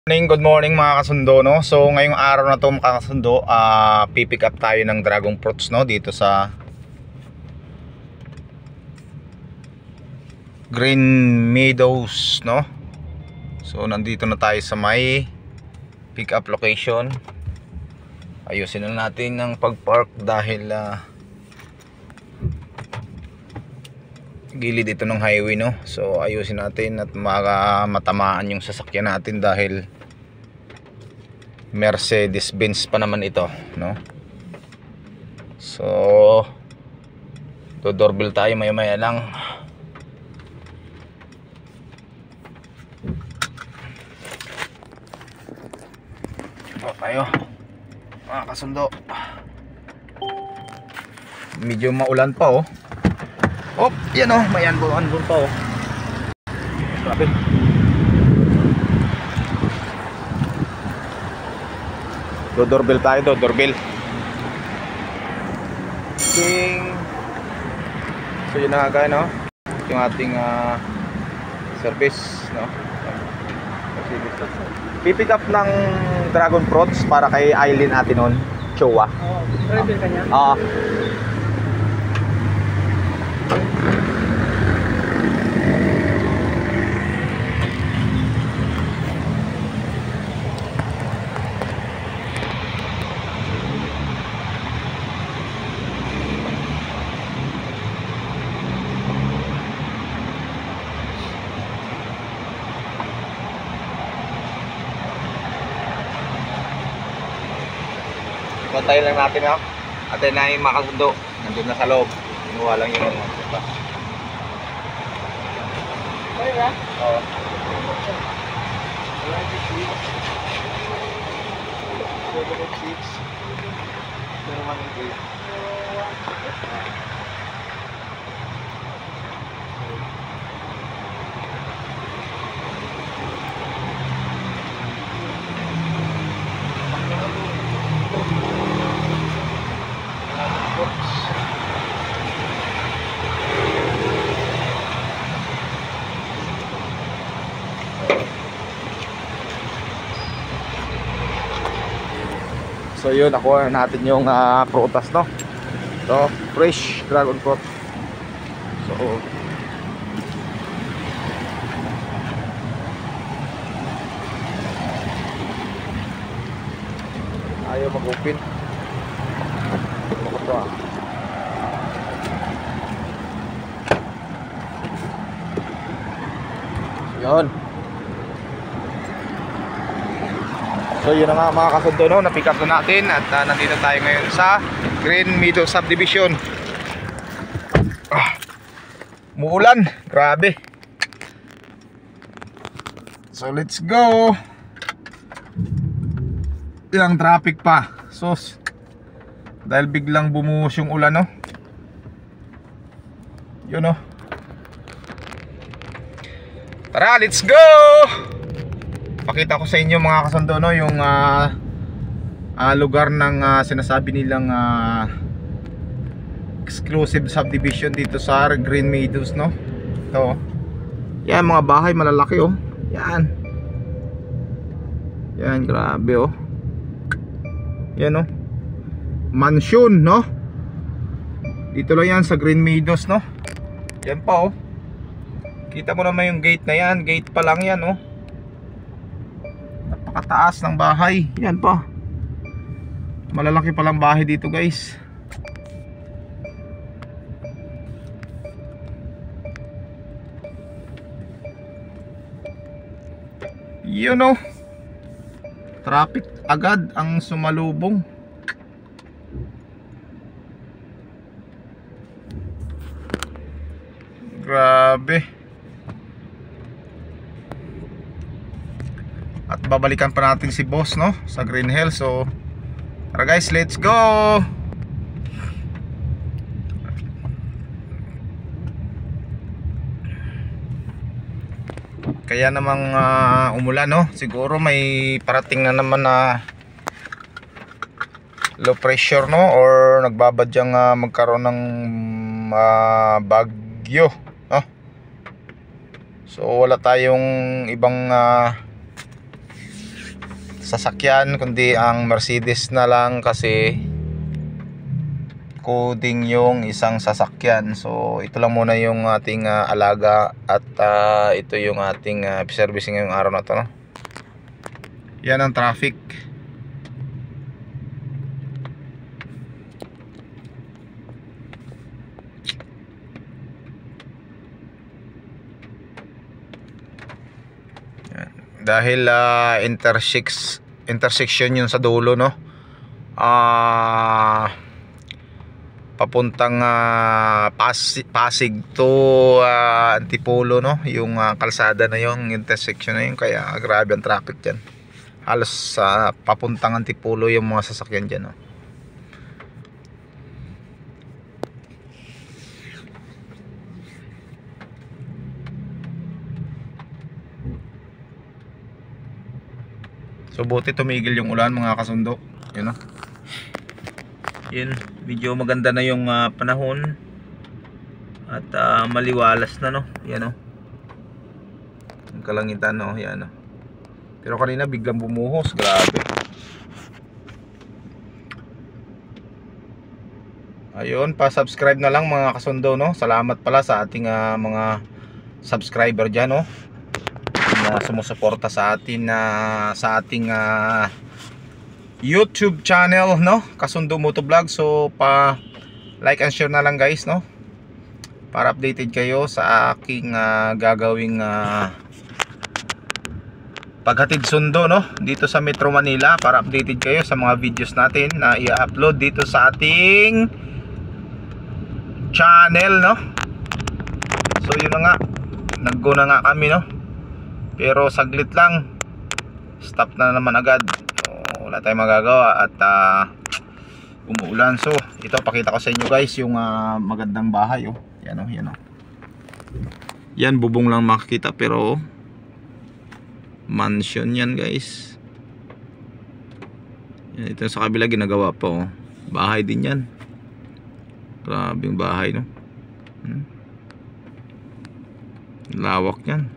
Good morning mga kasundo, no? So ngayong araw na to mga kasundo, pipick up tayo ng dragon fruits, no? Dito sa Green Meadows, no? So nandito na tayo sa may pick up location. Ayusin na natin ng pag-park dahil gilid ito ng highway, no? So ayusin natin at matamaan yung sasakyan natin dahil Mercedes-Benz pa naman ito, no? So doorbell tayo maya-maya lang. Tayo mga kasundo, medyo maulan pa, oh. Oh, yan, oh, may anbon pa, oh. Grabe. Doorbell tayo, doorbell. Ting. So yun na nga, no? Yung ating service, no? Pipick up ng dragon fruits para kay Aileen natin nun, Chowa. Oo, driver ka niya? Oo. Kontayin lang natin, ha. At na yung makasundo, nandun na sa loob. Kinuha lang yung diba? Okay ba? Oo. So yun, nakuha natin yung prutas, no? So, fresh dragon fruit. So ayaw mag-open. Bakit to, ah? Yun. So yun na nga mga kasundo, no? Na-pick up na natin at nandito tayo ngayon sa Green Meadows Subdivision. Muulan, grabe. So let's go. Ilang traffic pa. So dahil biglang bumuhos yung ulan, no? Yun, no? Tara, let's go! Pakita ko sa inyo mga kasundo, no, yung lugar ng sinasabi nilang exclusive subdivision dito sa Green Meadows, no. Ito, yan, mga bahay malalaki, oh. Yan. Yan, grabe, oh. Yan, oh. Mansion, no. Dito lang yan sa Green Meadows, no. Yan pa, oh. Kita mo naman yung gate na yan. Gate pa lang yan, oh. Napakataas ng bahay. Yan pa. Malalaki palang bahay dito, guys. You know, traffic agad ang sumalubong. Grabe. At babalikan pa natin si boss, no, sa Green Hill. So tara guys, let's go. Kaya namang umulan, no. Siguro may parating na naman na low pressure, no, or nagbabadyang magkaroon ng bagyo, no? So wala tayong ibang sasakyan kundi ang Mercedes na lang, kasi coding yung isang sasakyan. So ito lang muna yung ating alaga, at ito yung ating servicing ngayong araw na to, no? Yan ang traffic. Yan. Dahil intersection yun sa dulo, no? Papuntang Pasig to Antipolo, no? Yung kalsada na yung intersection na yun, kaya grabe ang traffic dyan. Halos papuntang Antipolo yung mga sasakyan dyan, no? So buti tumigil yung ulan, mga kasundo. Yun, no? Yun, medyo maganda na yung panahon, at maliwalas na, no? Yan, no? Yung kalangitan, no? Yan, no? Pero kanina biglang bumuhos, grabe. Ayun, pa-subscribe na lang, mga kasundo, no? Salamat pala sa ating mga subscriber dyan, no? Na sumusuporta sa atin sa ating YouTube channel, no? Kasundo Motovlog. So like and share na lang, guys, no? Para updated kayo sa aking gagawing paghatid sundo, no? Dito sa Metro Manila, para updated kayo sa mga videos natin na i-upload dito sa ating channel, no? So yun na nga, nag-go na nga kami, no? Pero saglit lang, stop na naman agad. So, wala tayong magagawa, at umuulan. So ito, pakita ko sa inyo, guys, yung magandang bahay, oh. Yan, oh, yan, oh. Yan, bubong lang makikita, pero mansion yan, guys. Yan, ito sa kabila ginagawa pa, oh. Bahay din yan. Grabing bahay, no? Lawak yan.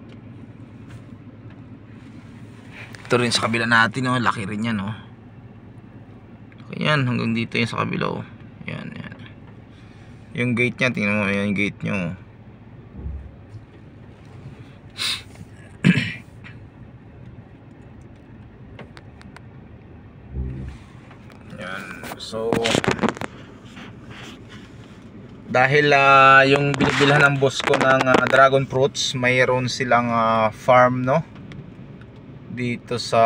Ito rin sa kabila natin, oh. Laki rin yan, oh. Yan, hanggang dito yan sa kabila, oh. Yan, yan. Yung gate niya, tingnan mo, yan yung gate nyo. Yan. So dahil yung binibilhan ng boss ko ng dragon fruits, mayroon silang farm, no? Dito sa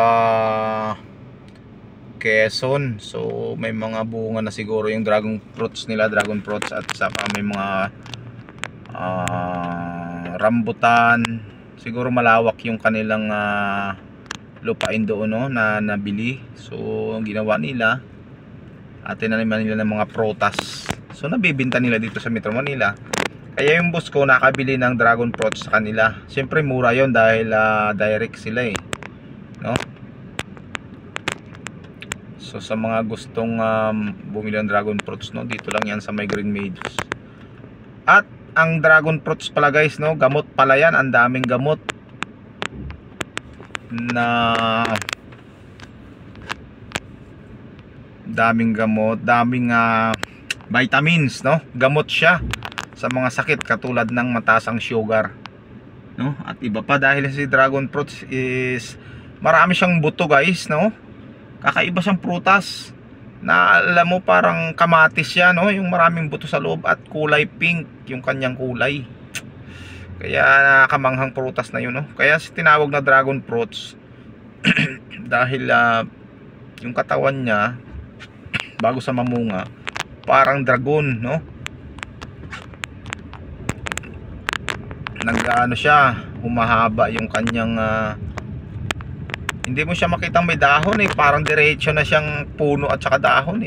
Quezon. So may mga bunga na siguro yung dragon fruits nila, at saka may mga rambutan. Siguro malawak yung kanilang lupain doon, no, na nabili. So ang ginawa nila, tinanim nila ng mga prutas. So nabibinta nila dito sa Metro Manila. Kaya yung boss ko nakabili ng dragon fruits sa kanila. Siyempre mura yon dahil direct sila, eh, no? So sa mga gustong bumili ng dragon fruits, no, dito lang yan sa may Green Meadows. At ang dragon fruits pala, guys, no, gamot pala yan. Ang daming gamot daming vitamins, no? Gamot siya sa mga sakit katulad ng matasang sugar, no? At iba pa, dahil si dragon fruits is marami siyang buto, guys, no? Kakaiba siyang prutas na alam mo parang kamatis siya, no? Yung maraming buto sa loob at kulay pink yung kanyang kulay. Kaya nakamanghang prutas na yun, no? Kaya tinawag na dragon fruits dahil yung katawan niya bago sa mamunga parang dragon, no? Nag-ano siya, humahaba yung kanyang hindi mo siya makitang may dahon, eh. Parang diretso na siyang puno at saka dahon, eh.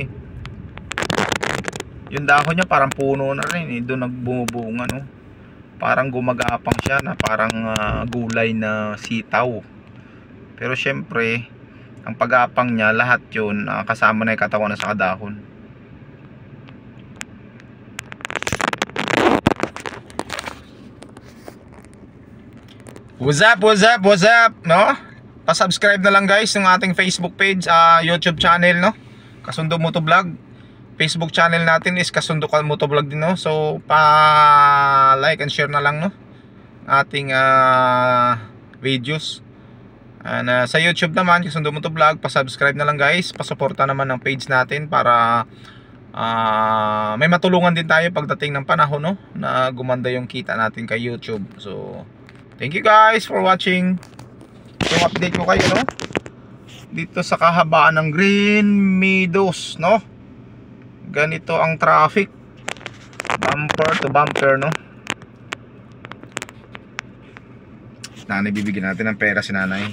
Yung dahon niya parang puno na rin, eh. Doon nagbubunga, no? Parang gumagapang siya na parang gulay na sitaw. Pero syempre ang pagapang niya, lahat yun kasama na yung katawan na sa dahon. What's up, no? pa-subscribe na lang guys ng ating Facebook page, YouTube channel, no? Kasundo Motovlog. Facebook channel natin is Kasundo Motovlog din, no? So pa-like and share na lang, no? Ating videos. And sa YouTube naman, Kasundo Motovlog, pa-subscribe na lang guys. Pa-suporta naman ng page natin para may matulungan din tayo pagdating ng panahon, no? Na gumanda yung kita natin kay YouTube. So thank you guys for watching. So update ko kayo, no? Dito sa kahabaan ng Green Meadows, no? Ganito ang traffic, bumper to bumper, no? Nanay, bibigyan natin ng pera si nanay.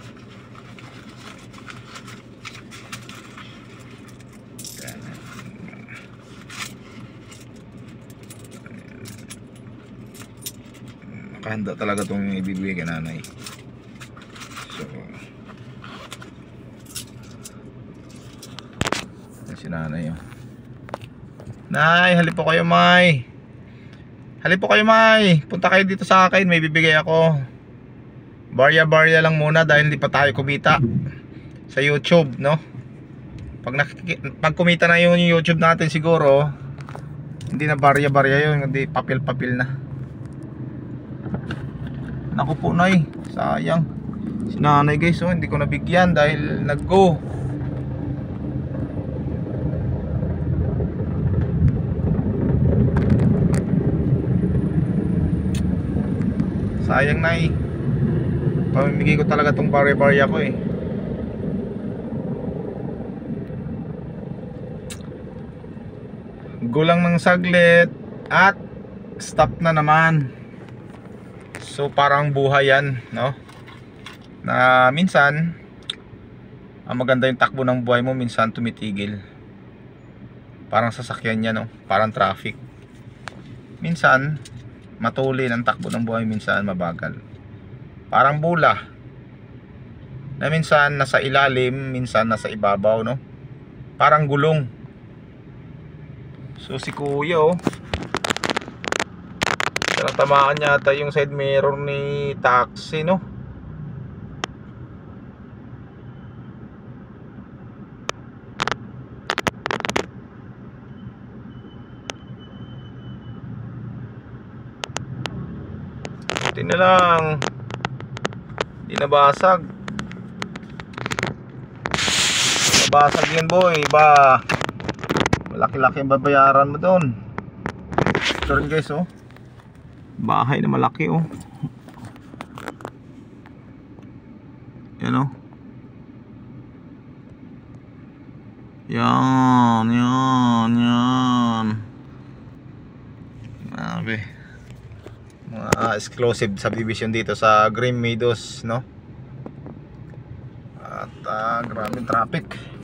Nakahanda talaga itong ibibigay kay nanay. So si nanay, oh. Nay, halip po kayo, May. Halip po kayo, May. Punta kayo dito sa akin, may bibigay ako. Barya-barya lang muna dahil hindi pa tayo kumita sa YouTube, no? Pag kumita na yung YouTube natin siguro, hindi na barya-barya yun, hindi papel-papel na. Naku po, Nay, sayang. Si nanay guys, oh, hindi ko nabigyan dahil nag-go. Sayang, Nay. Pamimigay ko talaga tong barya-barya ko, eh. Gulang ng saglit at stop na naman. So parang buhay yan, no? Na minsan ang maganda yung takbo ng buhay mo, minsan tumitigil. Parang sasakyan niya, no? Parang traffic. Minsan matulin ang takbo ng buhay, minsan mabagal. Parang bula na minsan nasa ilalim, minsan nasa ibabaw, no? Parang gulong. So si kuya, oh, tamaan yata yung side mirror ni taxi, no? Buti na lang di nabasag. Nabasag yun, boy. Ba, malaki-laki ang babayaran mo doon. Ito rin guys, oh, bahay na malaki, oh. Yan, oh. Yan. Grabe. Mga exclusive subdivision dito sa Green Meadows, no? At grabe traffic.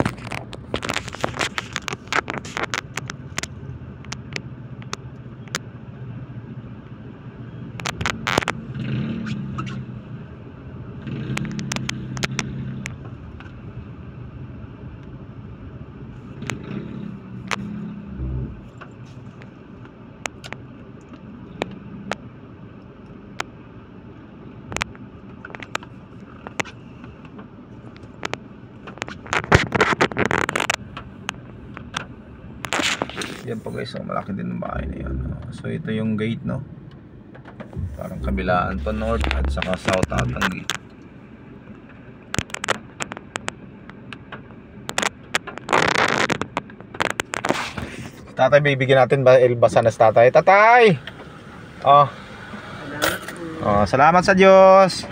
Yan po guys, so malaki din ng bahay na yan. So ito yung gate, no? Parang kabilaan to, north at saka south at ang gate. Tatay, bibigyan natin ba ilbasan na si tatay? Tatay! Oh. Oh, salamat sa Diyos.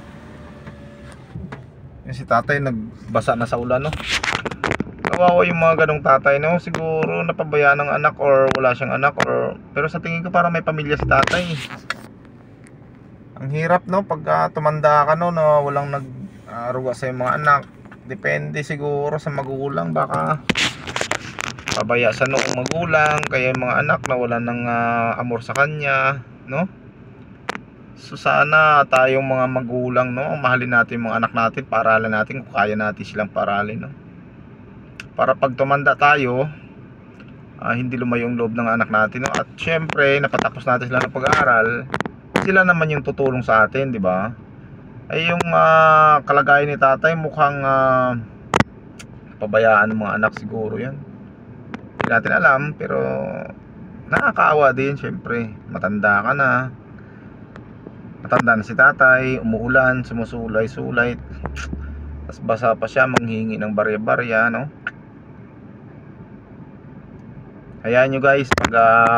Yan si tatay, nagbasa na sa ulan, no? Kawawa yung mga ganong tatay, no? Siguro napabayaan ng anak or wala siyang anak, or pero sa tingin ko parang may pamilya si tatay. Ang hirap, no? Pag tumanda ka, no, na walang nag-aruga sa mga anak. Depende siguro sa magulang, baka pabaya sa noong magulang, kaya yung mga anak na wala ng amor sa kanya, no? So sana tayong mga magulang, no, mahalin natin yung mga anak natin, paaralan natin kung kaya natin silang paaralin, no? Para pag tumanda tayo, hindi lumayo yung loob ng anak natin, no? At syempre napatapos natin sila ng pag-aaral, sila naman yung tutulong sa atin, di ba? Ay yung kalagayan ni tatay mukhang pabayaan ng mga anak siguro yan. Hindi natin alam, pero nakakaawa din syempre. Matanda ka na. Matanda na si tatay, umuulan, sumusulay-sulay. Tapos basa pa siya, manghingi ng barya-barya, no? Hayaan nyo guys, pag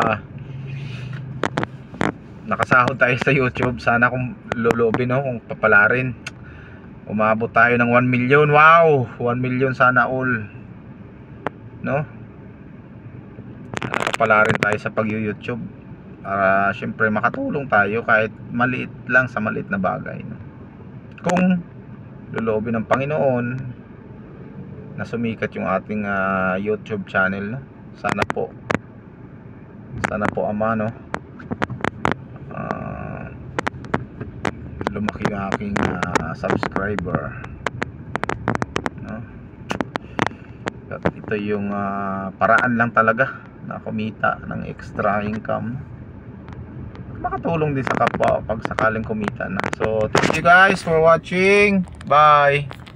nakasahod tayo sa YouTube, sana kung lulubin, no? Kung papalarin, umabot tayo ng 1 million. Wow! 1 million sana all, no? Papalarin tayo sa pag-YouTube para syempre makatulong tayo kahit maliit lang sa maliit na bagay, no? Kung lulubin ng Panginoon na sumikat yung ating YouTube channel, no? Sana po Ama, no? Lumaki yung aking subscriber, no? At ito yung paraan lang talaga na kumita ng extra income, makatulong din sa kapwa pag sakaling kumita na. So thank you guys for watching. Bye.